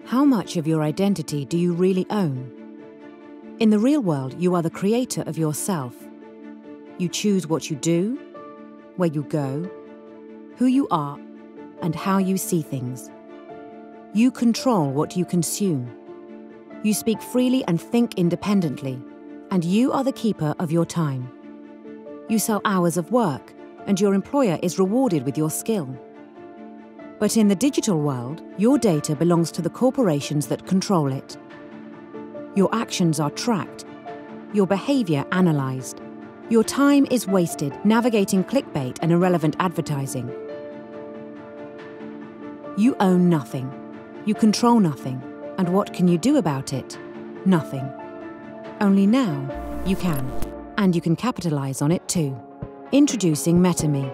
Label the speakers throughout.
Speaker 1: How much of your identity do you really own? In the real world, you are the creator of yourself. You choose what you do, where you go, who you are, and how you see things. You control what you consume. You speak freely and think independently, and you are the keeper of your time. You sell hours of work, and your employer is rewarded with your skill. But in the digital world, your data belongs to the corporations that control it. Your actions are tracked, your behavior analyzed. Your time is wasted navigating clickbait and irrelevant advertising. You own nothing. You control nothing. And what can you do about it? Nothing. Only now you can. And you can capitalize on it too. Introducing metaMe.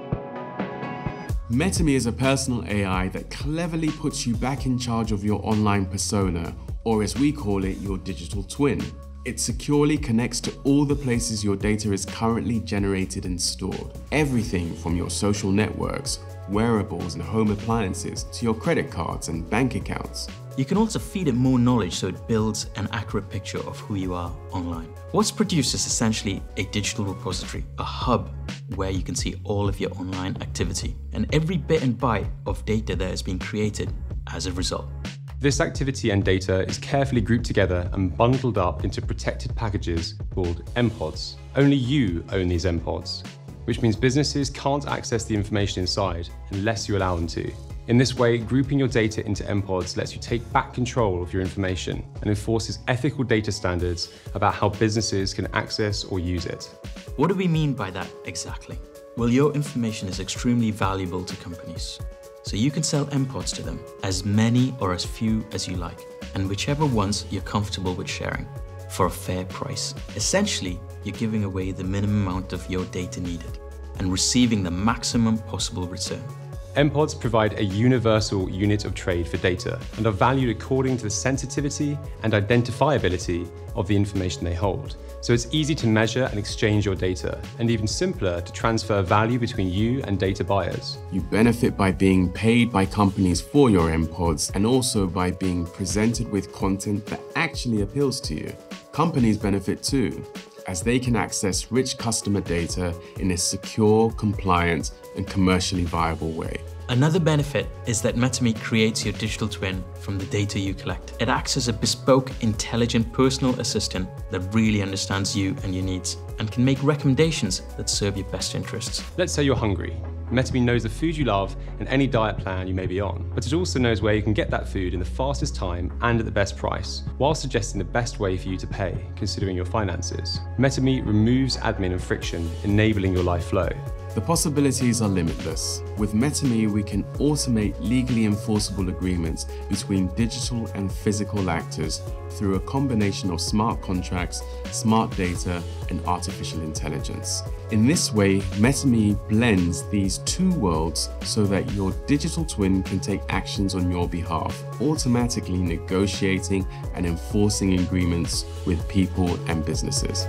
Speaker 2: metaMe is a personal AI that cleverly puts you back in charge of your online persona, or as we call it, your digital twin. It securely connects to all the places your data is currently generated and stored. Everything from your social networks, wearables and home appliances, to your credit cards and bank accounts.
Speaker 3: You can also feed it more knowledge so it builds an accurate picture of who you are online. What's produced is essentially a digital repository, a hub where you can see all of your online activity and every bit and byte of data that has been created as a result.
Speaker 4: This activity and data is carefully grouped together and bundled up into protected packages called mPods. Only you own these mPods, which means businesses can't access the information inside unless you allow them to. In this way, grouping your data into mPods lets you take back control of your information and enforces ethical data standards about how businesses can access or use it.
Speaker 3: What do we mean by that exactly? Well, your information is extremely valuable to companies. So you can sell mPods to them, as many or as few as you like, and whichever ones you're comfortable with sharing, for a fair price. Essentially, you're giving away the minimum amount of your data needed and receiving the maximum possible return.
Speaker 4: mPods provide a universal unit of trade for data and are valued according to the sensitivity and identifiability of the information they hold. So it's easy to measure and exchange your data, and even simpler to transfer value between you and data buyers.
Speaker 2: You benefit by being paid by companies for your mPods and also by being presented with content that actually appeals to you. Companies benefit too, as they can access rich customer data in a secure, compliant, and commercially viable way.
Speaker 3: Another benefit is that metaMe creates your digital twin from the data you collect. It acts as a bespoke, intelligent personal assistant that really understands you and your needs and can make recommendations that serve your best interests.
Speaker 4: Let's say you're hungry. metaMe knows the food you love and any diet plan you may be on, but it also knows where you can get that food in the fastest time and at the best price, while suggesting the best way for you to pay, considering your finances. metaMe removes admin and friction, enabling your life flow.
Speaker 2: The possibilities are limitless. With metaMe, we can automate legally enforceable agreements between digital and physical actors through a combination of smart contracts, smart data, and artificial intelligence. In this way, metaMe blends these two worlds so that your digital twin can take actions on your behalf, automatically negotiating and enforcing agreements with people and businesses.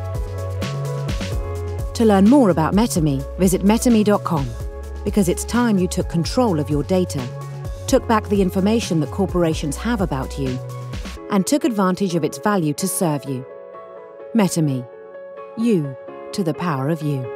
Speaker 1: To learn more about metaMe, visit metame.com, because it's time you took control of your data, took back the information that corporations have about you, and took advantage of its value to serve you. metaMe. You to the power of you.